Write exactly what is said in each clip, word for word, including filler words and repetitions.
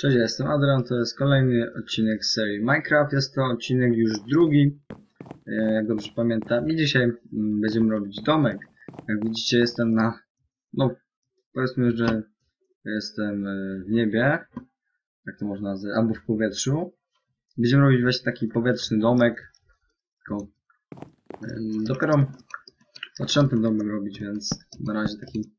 Cześć, ja jestem Adrian, to jest kolejny odcinek z serii Minecraft. Jest to odcinek już drugi, jak dobrze pamiętam. I dzisiaj będziemy robić domek. Jak widzicie, jestem na... no, powiedzmy, że jestem w niebie. Jak to można nazwać? Albo w powietrzu. Będziemy robić właśnie taki powietrzny domek. Tylko dopiero zacząłem ten domek robić, więc na razie taki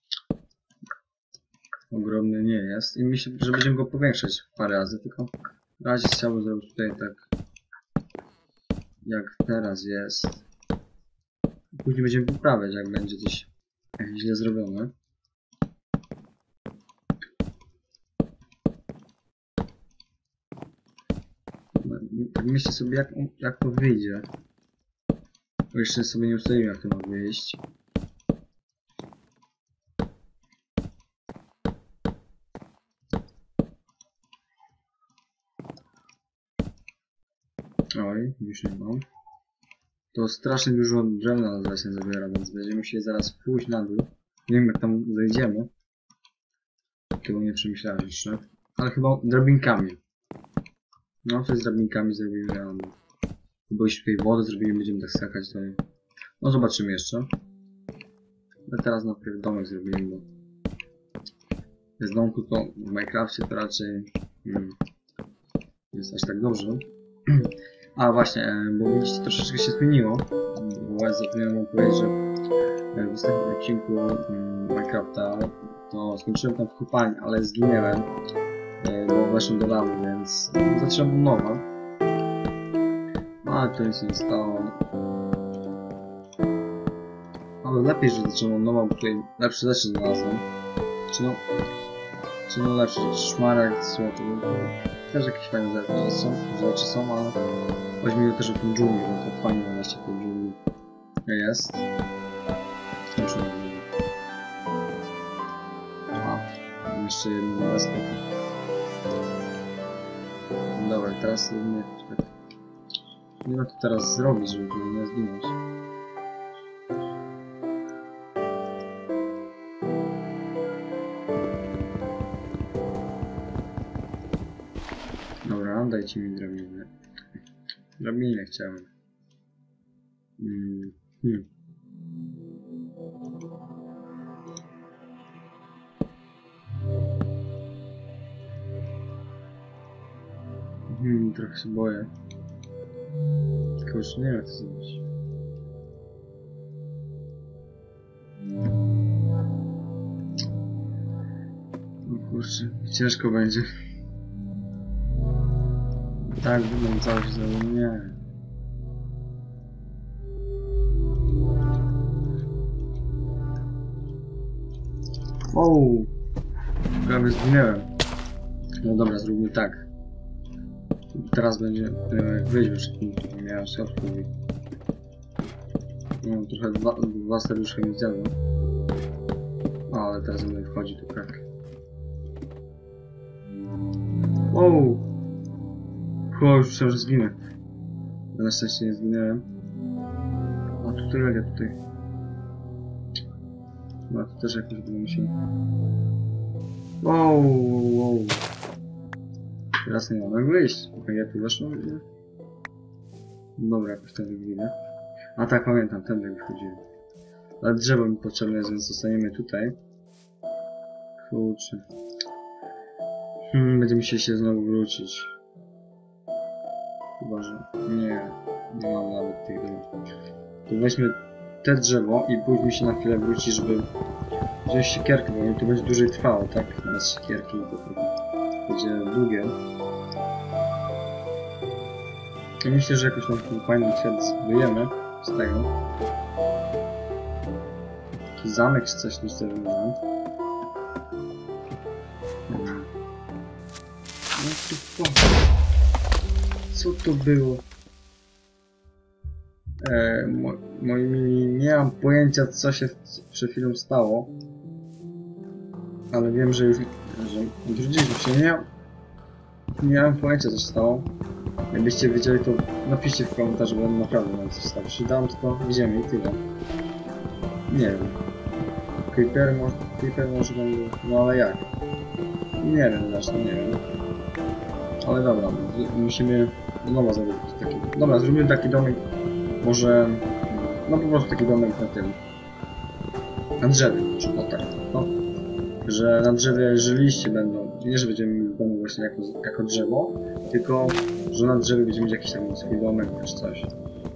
ogromny nie jest i myślę, że będziemy go powiększać parę razy, tylko na razie chciałbym zrobić tutaj tak jak teraz jest. Później będziemy poprawiać, jak będzie coś źle zrobione. Tak myślę sobie, jak, jak to wyjdzie, bo jeszcze sobie nie ustaliłem, jak to ma wyjść. Oj, już nie mam. To strasznie dużo drewna na się zabiera, więc będziemy musieli zaraz pójść na dół. Nie wiem, jak tam zejdziemy. Tego nie przemyślałem jeszcze. Ale chyba drabinkami. No, to jest drabinkami zrobimy na dół. Bo jeśli tutaj wodę zrobimy, będziemy tak skakać, to... no, zobaczymy jeszcze. Ale teraz najpierw domek zrobimy, bo... z domku to w Minecrafcie to raczej... Hmm, jest aż tak dobrze. A właśnie, bo widzicie, troszeczkę się zmieniło, bo zapomniałem wam powiedzieć, że w ostatnim odcinku Minecrafta to skończyłem tam w kopalni, ale zginęłem, bo weszłem do lawy, więc zacząłem od nowa. No ale to nic nie stało. Ale lepiej, że zacząłem od nowa, bo tutaj lepsze rzeczy znalazłem. Czy no, czy no lepsze szmaragd, złoto. Też jakieś fajne rzeczy są, rzeczy są, ale chodzi mi też o tym dżungli, bo to fajnie właśnie w tej dżungli jest. Muszę mówić. A, jeszcze jedną deskę. Dobra, teraz nie, nie ma to teraz zrobić, żeby nie zginąć. Dobra, dajcie mi drabinę. Drabinę chciałem. Hmm. Hmm. Hmm, trochę się boję. Tylko już nie wiem, jak to zrobić. No kurczę, ciężko będzie. Tak, będę cały się zrobił. Nie. Ouu! Prawie zginęłem. No dobra, zróbmy tak. Teraz będzie wyjść już, nie miałem środków. No trochę dwa, dwa serduszka mi zjadło. Ale teraz będę wchodzi tu tak. Ouu! O, już myślałem, że zginę. Na szczęście nie zginęłem. A tu tragedia tutaj. No tu też jakoś będę musiał. Wow, wow, wow. Teraz nie mam jak wyjść. Okej, ja tu weszłem. Dobra, jakoś tak wygląda. A tak, pamiętam, ten jak wychodziłem. Ale drzewo mi potrzebne jest, więc zostaniemy tutaj. Kurczę. Hmm, będziemy musieli się znowu wrócić. Chyba, że nie, nie mam nawet tych domów. To weźmy te drzewo i później się na chwilę wróci, żeby wziąć siekierkę, bo to będzie dłużej trwało, tak? Bez siekierki to będzie długie. I myślę, że jakoś tam fajny kwiat zbudujemy z tego. Taki zamek czy coś, nic tego nie mam. No to co to było? E, mo, moimi nie mam pojęcia, co się przed chwilą stało. Ale wiem, że już że odwróciliśmy się. Nie, nie mam pojęcia, co się stało. Jakbyście wiedzieli, to napiszcie w komentarzu, bo naprawdę mam coś stało. Przydałem tylko w ziemię i tyle. Nie wiem. Creeper może, creeper może będzie... no ale jak? Nie wiem zresztą, nie wiem. Ale dobra, musimy znowu zrobić taki... Dobra, zrobimy taki domek, może... No po prostu taki domek na tym... Na drzewie, o tak, no. Że na drzewie, że liście będą, nie że będziemy mieli domek właśnie jako, jako drzewo, tylko że na drzewie będziemy mieć jakiś tam swój domek czy coś.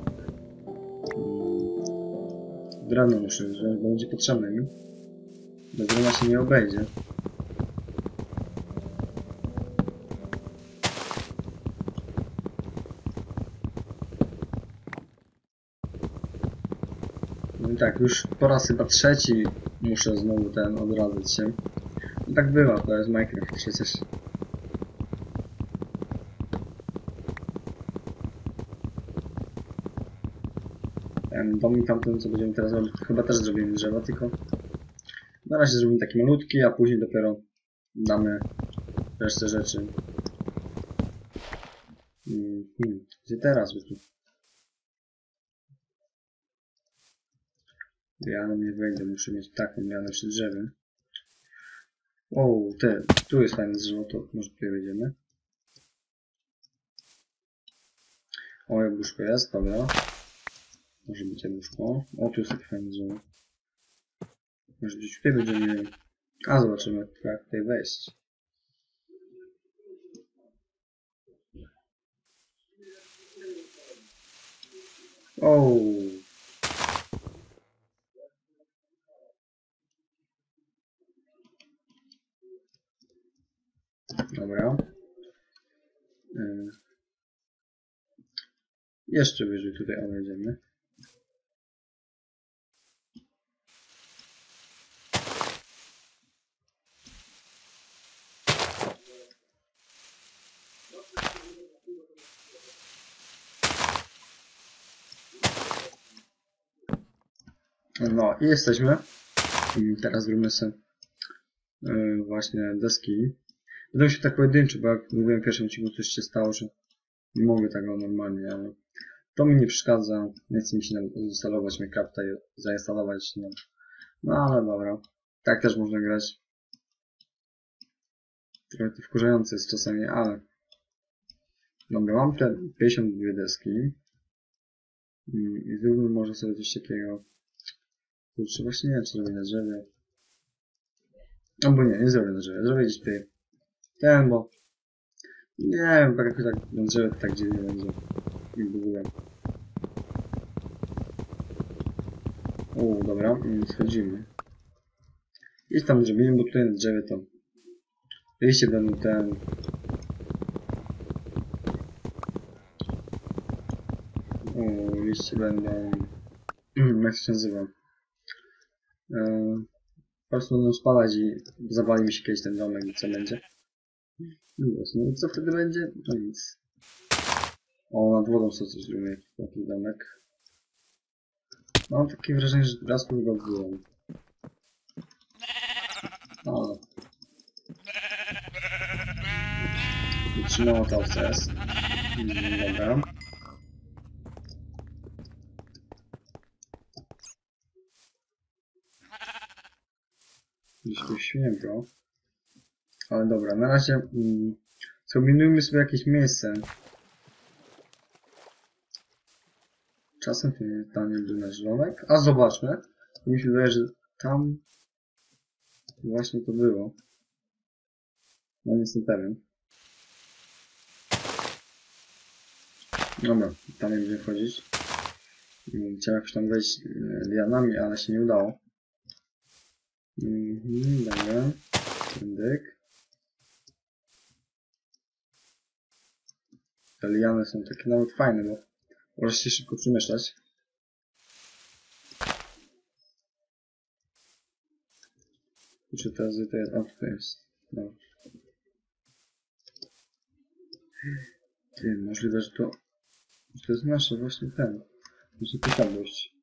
Drewno muszę wziąć, bo będzie potrzebne mi. Bez drewna się nie obejdzie. No i tak, już po raz chyba trzeci muszę znowu ten odradzać się. I tak bywa, to jest Minecraft przecież. Ten dom i tamten, co będziemy teraz robić, chyba też zrobimy drzewa, tylko na razie zrobimy taki malutki, a później dopiero damy resztę rzeczy. Hmm, gdzie teraz? Ja na mnie wejdę, muszę mieć taką mianę przy drzewie. O, te, tu jest fajne drzewo, to może tutaj wejdziemy. O, jabłuszko jest, dobra. Może być jabłuszko. O, tu jest takie fajne drzewo. Może gdzieś tutaj będziemy... A, zobaczymy, jak tutaj wejść. O. Dobra. Yy. Jeszcze wyżej tutaj obejdziemy. No i jesteśmy. Teraz zrobimy sobie yy, właśnie deski. Będą się tak pojedynczy, bo jak mówiłem w pierwszym odcinku, coś się stało, że nie mogę tego normalnie, ale to mi nie przeszkadza. Nie chce mi się zainstalować Minecrafta i zainstalować. No, no ale dobra. Tak też można grać. Trochę to wkurzające jest czasami, ale... Dobra, mam te pięćdziesiąt dwie deski. I zróbmy może sobie coś takiego... Kurczę, właśnie nie wiem, czy zrobię na drzewie. Albo nie, nie zrobię na drzewie. Zrobię gdzieś tutaj ten, bo... Nie wiem, tak jakoś tak na drzewie to tak dziwnie będzie. I w ogóle. O, dobra, schodzimy. I tam zrobimy, bo tutaj na drzewie to... Liście będą ten... O, liście będą... Jak się nazywa? Eee, po prostu będą spadać i zawali mi się kiedyś ten domek i co będzie? No właśnie, no co wtedy będzie? No nic. O, nad wodą sobie coś zrobię, taki domek. Mam takie wrażenie, że raz tu go byłem. Ale... Wytrzymało to jest. Dobra. Gdzieś tu święto. Ale dobra, na razie mm, skombinujmy sobie jakieś miejsce. Czasem to nie, tam nie był nasz domek. A zobaczmy. Mi się wydaje, że tam właśnie to było. No nie jestem pewien. Dobra, tam nie będziemy wchodzić. Chciałem jakoś tam wejść lianami, ale się nie udało. Mhm, dobra. Tędyk. Te liany są takie nawet fajne, bo możesz się szybko przemieszczać. Czy teraz to jest... O, tutaj jest. No. Ty, możliwe, że to... Że to jest nasze właśnie ten. Muszę tu tam dojść.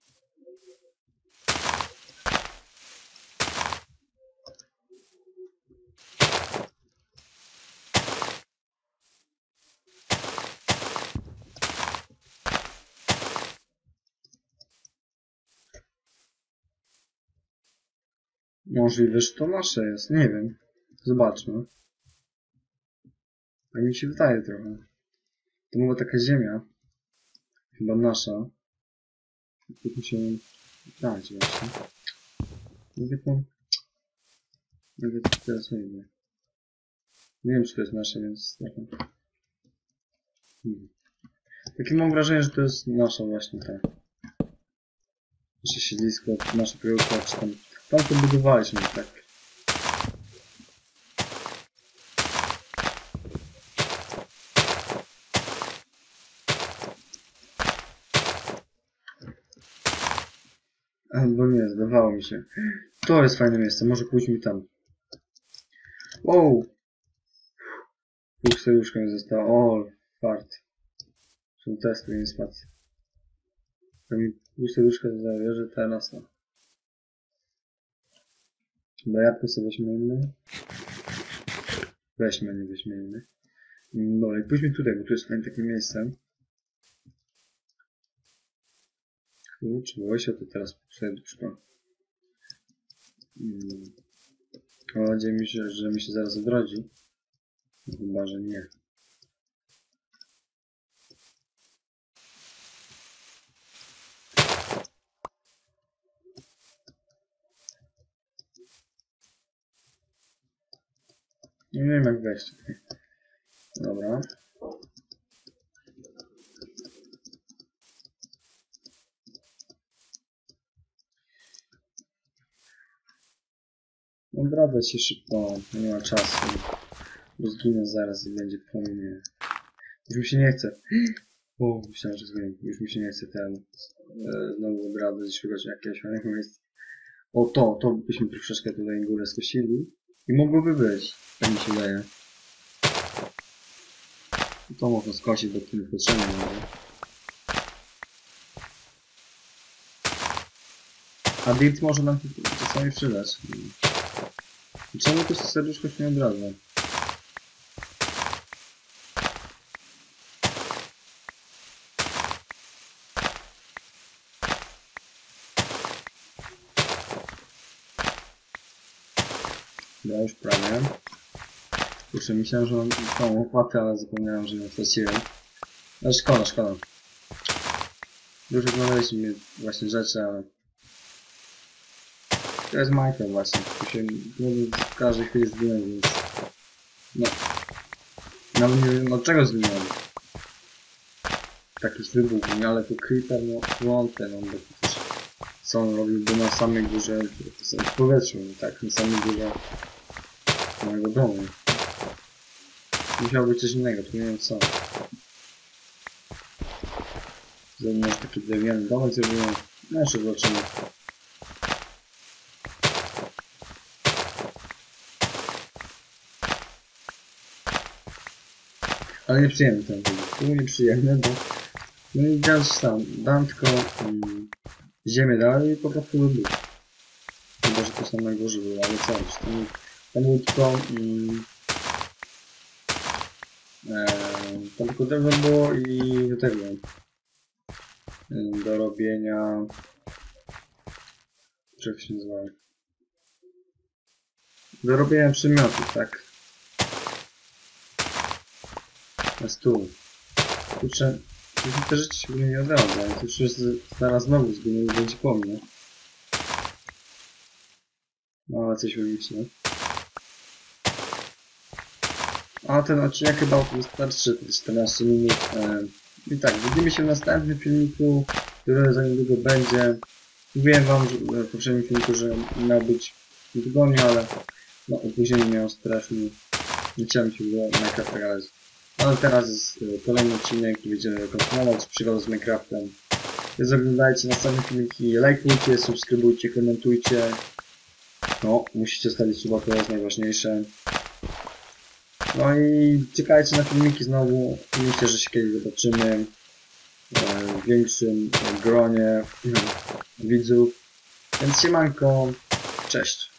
Możliwe, że to nasze jest, nie wiem. Zobaczmy. Tak mi się wydaje trochę. To była taka ziemia. Chyba nasza. Tu musimy dać właśnie. Mówię to... Mówię to teraz nie wiem. Nie wiem, czy to jest nasze, więc... Hmm. Takie mam wrażenie, że to jest nasza właśnie ta. Nasze siedlisko, nasze kryjówka, czy tam... Tam to budowaliśmy, tak. Albo nie, zdawało mi się. To jest fajne miejsce, może pójdźmy tam. Wow! Pół serduszka mi zostało. O, fart. Są testy, nie spacji. To mi pół serduszka zostało, że teraz no. Chyba jabłko sobie weźmy inne. Weźmy, nie weźmy inne. Dobra, i pójdźmy tutaj, bo tu jest fajne takie miejsce. Kurczę, bo się to teraz pół serduszko. Hmm. Mam nadzieję, że, że mi się zaraz odrodzi. No, chyba, że nie. Nie wiem jak wejść tutaj. Dobra. Odradzać się szybko, nie ma czasu. Bo zginę zaraz i będzie po mnie. Już mi się nie chce. O, myślałem, że zginę. Już mi się nie chce ten e, znowu odradzać i szukać jakiegoś fajnego miejsca. O to, to byśmy troszeczkę tutaj górę skosili. I mogłoby być, tak mi się wydaje. To można skosić, bo tu nie potrzebne będzie. A dirt może nam czasami przydać. I czemu to serduszko się nie odradza? Ja już prawie. Kurczę, myślałem, że mam tą łopatę, ale zapomniałem, że ją straciłem. Ale szkoda, szkoda. Dużo znaleźliśmy właśnie rzeczy, ale... To jest Minecraft właśnie. Tu się w każdej chwili zginąć, więc... No... Nawet nie wiem od czego zginąłem. Taki wybuch, nie? Ale to creeper, no wątpię, no bo przecież... Co on robił by na samej górze... w powietrzu, tak? Na samej górze... mojego domu. Musiało być coś innego, tu nie wiem co. Zrobimy taki drewniany domek, zrobimy... No jeszcze zobaczymy. Ale nieprzyjemny ten wybuch. To był nieprzyjemny, bo... No i dałem sam. Dałem tylko... Um, ziemię dalej i po prostu wybuch. Chyba, że to sam na górze było, ale co? Tam, tam był tylko... Um, Eee, tam tylko drewno było i do tego do robienia, jak się nazywa, do robienia przedmiotów, tak, na stół. Kurczę, te rzeczy się nie odradza, to już jest zaraz znowu zginął i będzie po mnie. No ale coś logiczne. A ten odcinek chyba wystarczy czternaście minut. I tak, widzimy się w następnym filmiku, który za niedługo będzie. Mówiłem wam że w poprzednim filmiku, że miał być w tygodniu, ale no opóźnienie miało strasznie. Nie chciałem się było Minecraft grać. Ale teraz jest kolejny odcinek, gdzie będziemy kontynuować przygodę z Minecraftem. Więc oglądajcie następne filmiki, lajkujcie, subskrybujcie, komentujcie. No, musicie stawić suba, to jest najważniejsze. No i czekajcie na filmiki znowu. Myślę, że się kiedyś zobaczymy w większym gronie widzów. Więc siemanko, cześć.